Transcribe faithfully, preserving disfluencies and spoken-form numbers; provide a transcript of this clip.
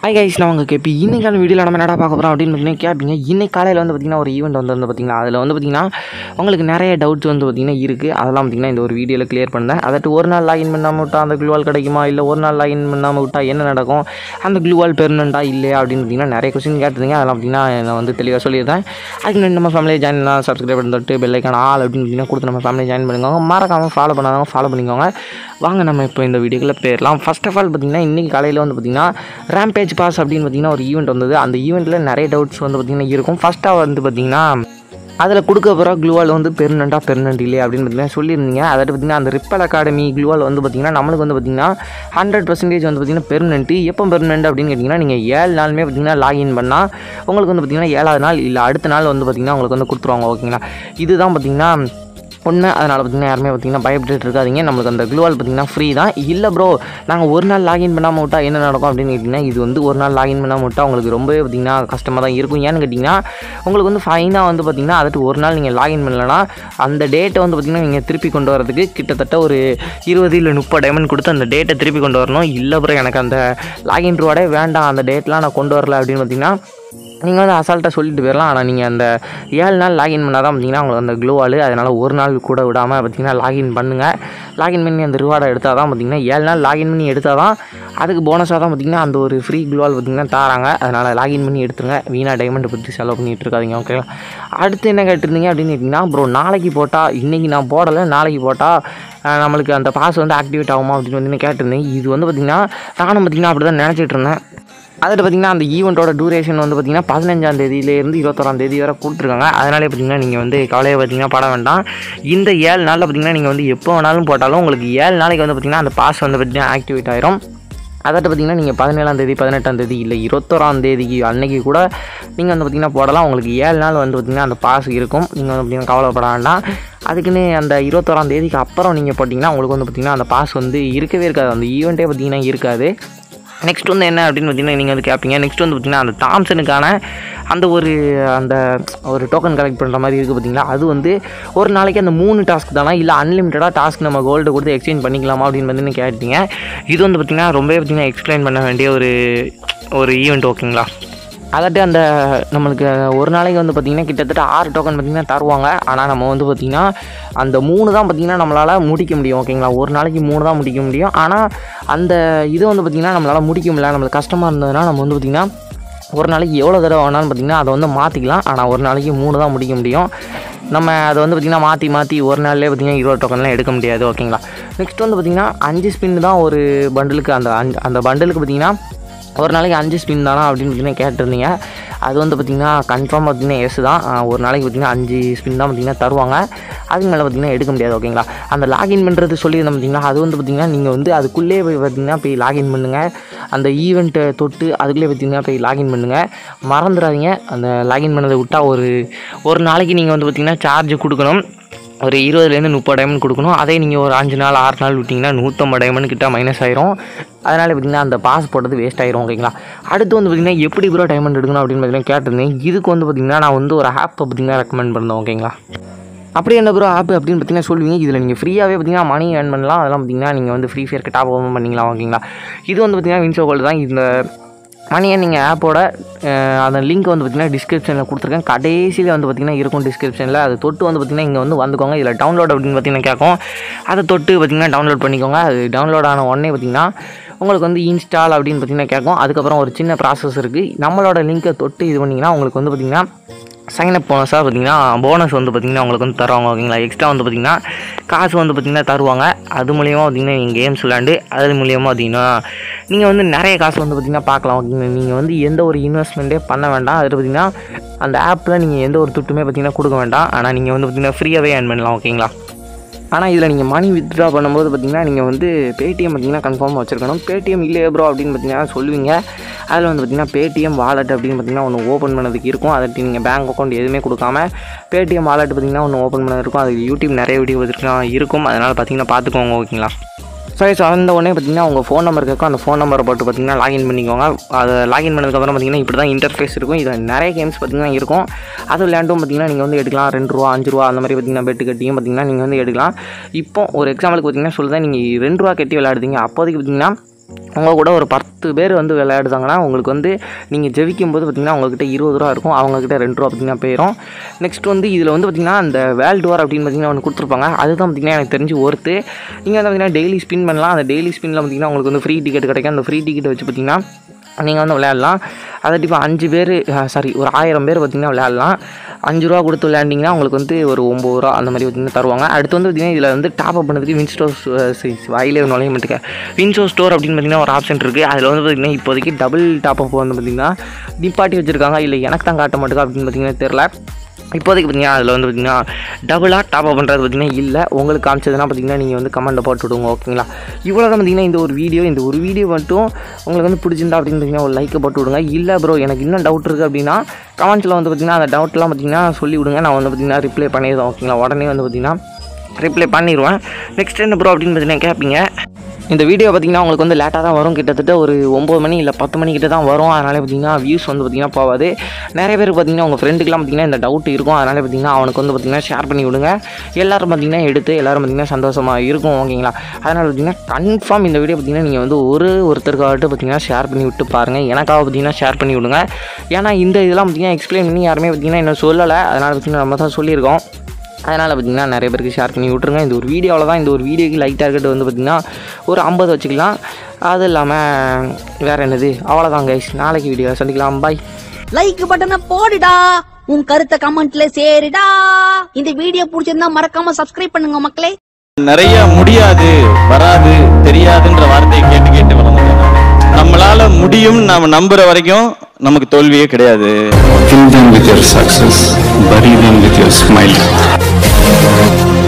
Hi guys, நான் உங்கள் KP. இன்றைக்கான வீடியோவில் நம்ம என்ன பார்க்க போகிறோம் அப்படின்னு பார்த்தீங்கன்னா கேட்பீங்க. இன்னைக்கு காலையில் வந்து பார்த்திங்கன்னா ஒரு ஈவெண்ட் வந்து வந்து பார்த்திங்கன்னா அதில் வந்து பார்த்திங்கன்னா உங்களுக்கு நிறைய டவுட்ஸ் வந்து பார்த்திங்கன்னா இருக்குது. அதெல்லாம் பார்த்திங்கன்னா இந்த ஒரு வீடியோவில் கிளியர் பண்ணேன். அதாட்டு ஒரு நாள் லாகின் பண்ணாமல் விட்டால் அந்த க்ளூவால் கிடைக்குமா, இல்லை ஒரு நாள் லாகின் பண்ணாமல் விட்டால் என்ன நடக்கும், அந்த க்ளூவால் பெர்மனெண்ட்டாக இல்லையா அப்படின்னு பார்த்திங்கன்னா நிறைய கொஸ்டின் கேட்டிருந்தீங்க. அதெல்லாம் பார்த்திங்கன்னா நான் வந்து தெளிவாக சொல்லியிருந்தேன். அதுக்கு முன்னாடி நம்ம ஃபேமிலியை ஜாயின் பண்ணலாம், சப்ஸ்கிரைப் பண்ணிட்டு பெல் ஐக்கான் ஆல் அப்படின்னு பார்த்திங்கன்னா கொடுத்து நம்ம ஃபேமிலியை ஜாயின் பண்ணிக்கோங்க. மறக்காமல் ஃபாலோ பண்ணாதவங்க ஃபாலோ பண்ணிக்கோங்க. வாங்க நம்ம இப்போ இந்த வீடியோக்குள்ளே போயிடலாம். ஃபர்ஸ்ட் ஆஃப் ஆல் பார்த்திங்கன்னா இன்றைக்கி காலையில் வந்து பார்த்திங்கன்னா ரேம்பேஜ் பாஸ் அப்படின்னு பார்த்திங்கன்னா ஒரு ஈவெண்ட் வந்தது. அந்த ஈவெண்ட்டில் நிறைய டவுட்ஸ் வந்து பார்த்திங்கன்னா இருக்கும். ஃபஸ்ட்டாக வந்து பார்த்திங்கன்னா அதில் கொடுக்க போகிற க்ளூவால் வந்து பெர்மனெண்ட்டாக பெர்மனெண்ட் இல்லையா அப்படின்னு பார்த்தீங்கன்னா சொல்லியிருந்தீங்க. அதாவது பார்த்திங்கன்னா அந்த ரிப்பல் அகாடமி க்ளூவால் வந்து பார்த்திங்கன்னா நம்மளுக்கு வந்து பார்த்திங்கன்னா ஹண்ட்ரட் பர்சன்டேஜ் வந்து பார்த்திங்கன்னா பெர்மனெண்ட்டு. எப்போ பெர்மனெண்ட் அப்படின்னு கேட்டிங்கன்னா நீங்கள் ஏழு நாளுமே பார்த்திங்கன்னா லாகின் பண்ணால் உங்களுக்கு வந்து பார்த்திங்கன்னா ஏழாவது நாள் இல்லை அடுத்த நாள் வந்து பார்த்திங்கன்னா உங்களுக்கு வந்து கொடுத்துருவாங்க. ஓகேங்களா, இதுதான் பார்த்திங்கன்னா ஒன்று. அதனால் பார்த்திங்கன்னா யாருமே பார்த்திங்கன்னா பயப்பட்டு இருக்காதிங்க. நம்மளுக்கு அந்த க்ளூவால் பார்த்திங்கன்னா ஃப்ரீ தான். இல்லை ப்ரோ நாங்கள் ஒரு நாள் லாகின் பண்ணாமல் விட்டால் என்ன நடக்கும் அப்படின்னு கேட்டிங்கன்னா இது வந்து ஒரு நாள் லாகின் பண்ணாமல் விட்டால் உங்களுக்கு ரொம்பவே பார்த்திங்கன்னா கஷ்டமாக தான் இருக்கும். ஏன்னு கேட்டிங்கன்னா உங்களுக்கு வந்து ஃபைனாக வந்து பார்த்திங்கன்னா அதுக்கு ஒரு நாள் நீங்கள் லாகின் பண்ணலைன்னா அந்த டேட்டை வந்து பார்த்திங்கன்னா நீங்கள் திருப்பி கொண்டு வரதுக்கு கிட்டத்தட்ட ஒரு இருபது இல்லை முப்பது டைமண்ட் கொடுத்து அந்த டேட்டை திருப்பி கொண்டு வரணும். இல்லை ப்ரோ எனக்கு அந்த லாகின் ரிவார்டே வேண்டாம், அந்த டேட்லாம் நான் கொண்டு வரல அப்படின்னு பார்த்திங்கன்னா நீங்கள் வந்து அசால்ட்டாக சொல்லிட்டு போயிடலாம். ஆனால் நீங்கள் அந்த ஏழு நாள் லாகின் பண்ணால் தான் பார்த்திங்கன்னா உங்களுக்கு அந்த க்ளூவால், அதனால் ஒரு நாள் கூட விடாமல் பார்த்திங்கன்னா லாகின் பண்ணுங்கள். லாகின் பண்ணி அந்த ரிவார்டை எடுத்தால் தான் பார்த்திங்கன்னா ஏழு நாள் லாகின் பண்ணி எடுத்தால் தான் அதுக்கு போனஸாக தான் பார்த்திங்கன்னா அந்த ஒரு ஃப்ரீ க்ளூவால் பார்த்திங்கன்னா தராங்க. அதனால் லாகின் பண்ணி எடுத்துருங்க. வீணாக டைமண்ட் பற்றி செலவு பண்ணிகிட்டு இருக்காதிங்க. ஓகேவா, அடுத்து என்ன கேட்டிருந்தீங்க அப்படின்னு கேட்டிங்கன்னா ப்ரோ நாளைக்கு போட்டால், இன்றைக்கி நான் போடலை நாளைக்கு போட்டால் நம்மளுக்கு அந்த பாஸ் வந்து ஆக்டிவேட் ஆகுமா அப்படின்னு வந்து கேட்டிருந்தேன். இது வந்து பார்த்திங்கன்னா நானும் பார்த்திங்கன்னா அப்படி தான் நினச்சிட்டு இருந்தேன். அதில் பார்த்திங்கன்னா அந்த ஈவெண்ட்டோட டூரேஷன் வந்து பார்த்திங்கன்னா பதினஞ்சாம் தேதியிலேருந்து இருபத்தொராம் தேதி வரை கொடுத்துருக்காங்க. அதனாலே பார்த்திங்கன்னா நீங்கள் வந்து கவலையை பார்த்திங்கன்னா பட வேண்டாம். இந்த ஏழு நாளில் பார்த்திங்கன்னா நீங்கள் வந்து எப்போ வேணாலும் போட்டாலும் உங்களுக்கு ஏழு நாளைக்கு வந்து பார்த்திங்கன்னா அந்த பாஸ் வந்து பார்த்திங்கன்னா ஆக்டிவேட் ஆயிரும். அதாட்ட பார்த்திங்கன்னா நீங்கள் பதினேழாம் தேதி பதினெட்டாம் தேதி இல்லை இருபத்தொராம் தேதிக்கு அன்னைக்கு கூட நீங்கள் வந்து பார்த்திங்கன்னா போடலாம். உங்களுக்கு ஏழு நாள் வந்து பார்த்திங்கன்னா அந்த பாஸ் இருக்கும். நீங்கள் வந்து பார்த்திங்கன்னா கவலைப்பட வேண்டாம். அதுக்குன்னு அந்த இருபத்தொராம் தேதிக்கு அப்புறம் நீங்கள் போட்டிங்கன்னா உங்களுக்கு வந்து பார்த்திங்கன்னா அந்த பாஸ் வந்து இருக்கவே இருக்காது, அந்த ஈவெண்ட்டே பார்த்திங்கன்னா இருக்காது. நெக்ஸ்ட் வந்து என்ன அப்படின்னு பார்த்திங்கன்னா நீங்கள் வந்து கேட்பீங்க. நெக்ஸ்ட் வந்து பார்த்திங்கன்னா அந்த தாம்சனுக்கான அந்த ஒரு அந்த ஒரு டோக்கன் கலெக்ட் பண்ணுற மாதிரி இருக்குது பார்த்திங்களா, அது வந்து ஒரு நாளைக்கு அந்த மூணு டாஸ்க் தானே இல்லை அன்லிமிட்டடாக டாஸ்க் நம்ம கோல்டு கொடுத்து எக்ஸ்சேஞ்ச் பண்ணிக்கலாமா அப்படின்னு வந்து கேட்டீங்க. இது வந்து பார்த்திங்கன்னா ரொம்பவே பார்த்திங்கன்னா எக்ஸ்பிளைன் பண்ண வேண்டிய ஒரு ஒரு ஈவெண்ட். ஓகேங்களா, அதாட்டு அந்த நம்மளுக்கு ஒரு நாளைக்கு வந்து பார்த்திங்கன்னா கிட்டத்தட்ட ஆறு டோக்கன் பார்த்திங்கன்னா தருவாங்க. ஆனால் நம்ம வந்து பார்த்திங்கன்னா அந்த மூணு தான் பார்த்திங்கன்னா நம்மளால் முடிக்க முடியும். ஓகேங்களா, ஒரு நாளைக்கு மூணு தான் முடிக்க முடியும். ஆனால் அந்த இது வந்து பார்த்திங்கன்னா நம்மளால் முடிக்க முடியல, நம்மளுக்கு கஷ்டமாக இருந்ததுன்னா நம்ம வந்து பார்த்திங்கன்னா ஒரு நாளைக்கு எவ்வளோ தடவை வேணாலும் பார்த்திங்கன்னா அதை வந்து மாற்றிக்கலாம். ஆனால் ஒரு நாளைக்கு மூணு தான் முடிக்க முடியும். நம்ம அதை வந்து பார்த்திங்கன்னா மாற்றி மாற்றி ஒரு நாள்லேயே பார்த்திங்கன்னா இருபது டோக்கன்லாம் எடுக்க முடியாது. ஓகேங்களா, நெக்ஸ்ட் வந்து பார்த்திங்கன்னா அஞ்சு ஸ்பின் தான் ஒரு பண்டலுக்கு. அந்த அந்த பண்டலுக்கு பார்த்திங்கன்னா ஒரு நாளைக்கு அஞ்சு ஸ்பின் தானா அப்படின்னு பார்த்திங்கன்னா கேட்டிருந்தீங்க. அது வந்து பார்த்திங்கன்னா கன்ஃபார்ம் பார்த்திங்கன்னா எஸ் தான். ஒரு நாளைக்கு பார்த்திங்கன்னா அஞ்சு ஸ்பின் தான் பார்த்திங்கன்னா தருவாங்க. அதுக்கு மேலே பார்த்திங்கன்னா எடுக்க முடியாது. ஓகேங்களா, அந்த லாகின் பண்ணுறது சொல்லியிருந்தோம் பார்த்திங்கன்னா அது வந்து பார்த்திங்கன்னா நீங்கள் வந்து அதுக்குள்ளே போய் பார்த்திங்கன்னா போய் லாகின் பண்ணுங்கள். அந்த ஈவெண்ட்டை தொட்டு அதுக்குள்ளே பார்த்திங்கன்னா போய் லாகின் பண்ணுங்கள். மறந்துடாதீங்க, அந்த லாகின் பண்ணதை விட்டால் ஒரு ஒரு நாளைக்கு நீங்கள் வந்து பார்த்திங்கன்னா சார்ஜ் கொடுக்கணும். ஒரு இருபதுலேருந்து முப்பது டைமண்ட் கொடுக்கணும். அதே நீங்கள் ஒரு அஞ்சு நாள் ஆறு நாள் விட்டிங்கன்னா நூற்றம்பது டைமண்ட் கிட்ட மைனஸ் ஆயிரும். அதனால் பார்த்திங்கன்னா அந்த பாஸ் போட்டது வேஸ்ட் ஆயிரும். ஓகேங்களா, அடுத்து வந்து பார்த்திங்கன்னா எப்படி ப்ரோ டைமண்ட் எடுக்கணும் அப்படின்னு பார்த்திங்கன்னா கேட்டிருந்தேன். இதுக்கு வந்து பார்த்திங்கன்னா நான் வந்து ஒரு ஆப்பை பார்த்திங்கன்னா ரெக்கமெண்ட் பண்ணேன். ஓகேங்களா, அப்படி என்ன ப்ரோ ஆப் அப்படின்னு பார்த்திங்கன்னா சொல்லுவீங்க. இதில் நீங்கள் ஃப்ரீயாகவே பார்த்திங்கன்னா மணி ஏர்ன் பண்ணலாம். அதெல்லாம் பார்த்திங்கன்னா நீங்கள் வந்து ஃப்ரீ ஃபயருக்கு டாப் ஓப்பன் பண்ணிக்கலாம். ஓகேங்களா, இது வந்து பார்த்திங்கன்னா வின்சோ கோல்டு தான். இந்த மணியை நீங்கள் ஆப்போட அந்த லிங்க் வந்து பார்த்திங்கன்னா டிஸ்கிரிப்ஷனில் கொடுத்துருக்கேன். கடைசியில் வந்து பார்த்திங்கன்னா இருக்கும் டிஸ்கிரிப்ஷனில். அது தொட்டு வந்து பார்த்திங்கன்னா இங்கே வந்து வந்துக்கோங்க. இதில் டவுன்லோட் அப்படின்னு பார்த்திங்கன்னா கேட்கும். அதை தொட்டு பார்த்திங்கன்னா டவுன்லோட் பண்ணிக்கோங்க. அது டவுன்லோட் ஆன உடனே பார்த்திங்கன்னா உங்களுக்கு வந்து இன்ஸ்டால் அப்படின்னு பார்த்திங்கன்னா கேட்கும். அதுக்கப்புறம் ஒரு சின்ன ப்ராசஸ் இருக்குது. நம்மளோட லிங்க்கை தொட்டு இது பண்ணிங்கன்னா உங்களுக்கு வந்து பார்த்திங்கன்னா சைனப் போனஸாக பார்த்திங்கன்னா போனஸ் வந்து பார்த்திங்கன்னா உங்களுக்கு வந்து தருவாங்க. ஓகேங்களா, எக்ஸ்ட்ரா வந்து பார்த்திங்கன்னா காசு வந்து பார்த்திங்கன்னா தருவாங்க. அது மூலியமாக பார்த்திங்கன்னா நீங்கள் கேம்ஸ் விளையாண்டு அது மூலியமாக பார்த்திங்கன்னா நீங்கள் வந்து நிறைய காசு வந்து பார்த்திங்கன்னா பார்க்கலாம். ஓகேங்களா, நீங்கள் வந்து எந்த ஒரு இன்வெஸ்ட்மெண்ட்டே பண்ண வேண்டாம். அது பார்த்திங்கன்னா அந்த ஆப்பில் நீங்கள் எந்த ஒரு துட்டுமே பார்த்திங்கன்னா கொடுக்க வேண்டாம். ஆனால் நீங்கள் வந்து பார்த்திங்கன்னா ஃப்ரீயாகவே ஏர்ன் பண்ணலாம். ஓகேங்களா, ஆனால் இதில் நீங்கள் மணி வித்ட்ரா பண்ணும்போது பார்த்திங்கன்னா நீங்கள் வந்து பேடிஎம் பார்த்திங்கன்னா கன்ஃபார்மாக வச்சுருக்கணும். பேடிஎம் இல்லையே ப்ரோ அப்படின்னு பார்த்திங்கன்னா சொல்லுவீங்க. அதில் வந்து பார்த்திங்கன்னா பேடிஎம் வாலெட் அப்படின்னு பார்த்திங்கன்னா ஒன்று ஓப்பன் பண்ணதுக்கு இருக்கும். அதற்கு நீங்கள் பேங்க் அக்கௌண்ட் எதுவுமே கொடுக்காம பேடிஎம் வாலெட் பார்த்திங்கன்னா ஒன்று ஓப்பன் பண்ணது இருக்கும். அதுக்கு யூடியூப் நிறைய வீடியோ பார்த்துருக்கலாம் இருக்கும். அதனால் பார்த்திங்கன்னா பார்த்துக்கோங்க. ஓகேங்களா, ஸோ ஸோ அந்த உடனே பார்த்திங்கன்னா உங்கள் ஃபோன் நம்பர் கேட்கும். அந்த ஃபோன் நம்பரை போட்டு பார்த்திங்கன்னா லாகின் பண்ணிக்கோங்க. அதை லாகின் பண்ணதுக்கப்புறம் பார்த்திங்கன்னா இப்படி தான் இன்டர்ஃபேஸ் இருக்கும். இதில் நிறைய கேம்ஸ் பார்த்திங்கன்னா இருக்கும். அது விளையாண்டும் பார்த்திங்கன்னா நீங்கள் வந்து எடுக்கலாம். ரெண்டு ரூபா அஞ்சு ரூபா அந்த மாதிரி பார்த்திங்கன்னா பெட்டு கட்டியும் பார்த்திங்கன்னா நீங்கள் வந்து எடுக்கலாம். இப்போ ஒரு எக்ஸாம்பிளுக்கு பார்த்திங்கன்னா சொல்லுதான், நீங்கள் ரெண்டு ரூபா கட்டி விளையாடுறீங்க. அப்போதைக்கு பார்த்திங்கன்னா அவங்க கூட ஒரு பத்து பேர் வந்து விளையாடுதாங்கன்னா உங்களுக்கு வந்து நீங்கள் ஜெயிக்கும் போது பார்த்திங்கன்னா உங்கள்கிட்ட இருபது ரூபா இருக்கும், அவங்கக்கிட்ட ரெண்டு ரூபா பார்த்திங்கன்னா போயிடும். நெக்ஸ்ட் வந்து இதில் வந்து பார்த்திங்கன்னா அந்த வேர்ல்டு வார் அப்படின்னு பார்த்திங்கன்னா ஒன்று கொடுத்துருப்பாங்க. அதுதான் பார்த்திங்கன்னா எனக்கு தெரிஞ்சு ஒருத்து நீங்கள் வந்து பார்த்திங்கன்னா டெய்லி ஸ்பின் பண்ணலாம். அந்த டெய்லி ஸ்பின்னில் பார்த்திங்கன்னா உங்களுக்கு வந்து ஃப்ரீ டிக்கெட் கிடைக்கும். அந்த ஃப்ரீ டிக்கெட் வச்சு பார்த்திங்கன்னா நீங்கள் வந்து விளையாடலாம். அதை இப்போ அஞ்சு பேர் சாரி ஒரு ஆயிரம் பேர் பார்த்திங்கன்னா விளையாடலாம். அஞ்சு ரூபா கொடுத்து விளையாண்டிங்கன்னா உங்களுக்கு வந்து ஒரு ஒம்பது ரூபா அந்த மாதிரி பார்த்திங்கன்னா தருவாங்க. அடுத்து வந்து பார்த்திங்கன்னா இதில் வந்து டாப் அப் பண்ணதுக்கு வின்ஸ்டோ வாயிலே நுழைய மாட்டேங்க வின்ஸ்டோ ஸ்டோர் அப்படின்னு பார்த்திங்கன்னா ஒரு ஆப்ஷன் இருக்குது. அதில் வந்து பார்த்திங்கன்னா இப்போதைக்கு டபுள் டாப் அப் வந்து பார்த்திங்கன்னா நிப்பாட்டி வச்சுருக்காங்க. இல்லை எனக்கு தான் காட்ட மாட்டேங்க அப்படின்னு பார்த்திங்கன்னா தெரில. இப்போதைக்கு பார்த்திங்கன்னா அதில் வந்து பார்த்திங்கன்னா டபுளாக டாப் அப் பண்ணுறது பார்த்திங்கன்னா இல்லை. உங்களுக்கு காமிச்சதுன்னா பார்த்திங்கன்னா நீங்கள் வந்து கமெண்ட்டில் போட்டு விடுங்க. ஓகேங்களா? இவ்வளோ தான் பார்த்திங்கன்னா இந்த ஒரு வீடியோ. இந்த ஒரு வீடியோ மட்டும் உங்களுக்கு வந்து பிடிச்சிருந்தா அப்படின்னு பார்த்திங்கன்னா ஒரு லைக்கை போட்டு விடுங்க. இல்லை ப்ரோ எனக்கு இன்னும் டவுட் இருக்குது அப்படின்னா கமெண்ட்ஸில் வந்து பார்த்திங்கன்னா அந்த டவுட்லாம் பார்த்திங்கன்னா சொல்லி விடுங்க. நான் வந்து பார்த்திங்கன்னா ரிப்ளை பண்ணிடுவேன். ஓகேங்களா? உடனே வந்து பார்த்திங்கன்னா ரிப்ளை பண்ணிடுவேன். நெக்ஸ்ட் என்ன ப்ரோ அப்படின்னு பார்த்திங்கன்னா கேட்பீங்க. இந்த வீடியோ பார்த்திங்கன்னா உங்களுக்கு வந்து லேட்டாக தான் வரும். கிட்டத்தட்ட ஒரு ஒம்பது மணி இல்லை பத்து மணிக்கிட்ட தான் வரும். அதனால் பார்த்திங்கன்னா வியூஸ் வந்து பார்த்திங்கன்னா போகாது. நிறைய பேர் பார்த்திங்கன்னா உங்கள் ஃப்ரெண்டுக்கெலாம் பார்த்திங்கன்னா இந்த டவுட் இருக்கும். அதனால் பார்த்திங்கன்னா அவனுக்கு வந்து பார்த்திங்கன்னா ஷேர் பண்ணி விடுங்க. எல்லோரும் பார்த்திங்கன்னா எடுத்து எல்லோரும் பார்த்திங்கன்னா சந்தோஷமாக இருக்கும். ஓகேங்களா? அதனால் பார்த்திங்கன்னா கன்ஃபார்ம் இந்த வீடியோ பார்த்திங்கன்னா நீங்கள் வந்து ஒரு ஒருத்தருக்காகட்டும் பார்த்திங்கன்னா ஷேர் பண்ணி விட்டு பாருங்கள். எனக்காக பார்த்திங்கன்னா ஷேர் பண்ணி விடுங்க. ஏன்னா இந்த இதெல்லாம் பார்த்திங்கன்னா எக்ஸ்பிளைன் பண்ணி யாருமே பார்த்திங்கன்னா இன்னும் சொல்லலை. அதனால் பார்த்திங்கன்னா நம்ம தான் சொல்லியிருக்கோம். அதனால் பார்த்திங்கன்னா நிறைய பேருக்கு ஷேர் பண்ணி விட்ருங்க. இந்த ஒரு வீடியோவில் தான் இந்த ஒரு வீடியோக்கு லைக் டார்கெட் வந்து பார்த்திங்கன்னா ஒரு ஐம்பது வச்சுக்கலாம். அது இல்லாமல் வேறு என்னது அவ்வளோதான் கைஸ். நாளைக்கு வீடியோ சந்திக்கலாம். பாய். லைக் பட்டனை போடுடா, உன் கருத்தை கமெண்ட்ல சேருடா. இந்த வீடியோ பிடிச்சிருந்தா மறக்காம சப்ஸ்கிரைப் பண்ணுங்க மக்களே. நிறைய முடியாது வராது தெரியாதுன்ற வார்த்தையை கேட்டு கேட்டு வளர்ந்துட்டேன். நம்மளால முடியும் நாம நம்புற வரைக்கும் நமக்கு தோல்வியே கிடையாது. Fill them with your success, bury them with your smile.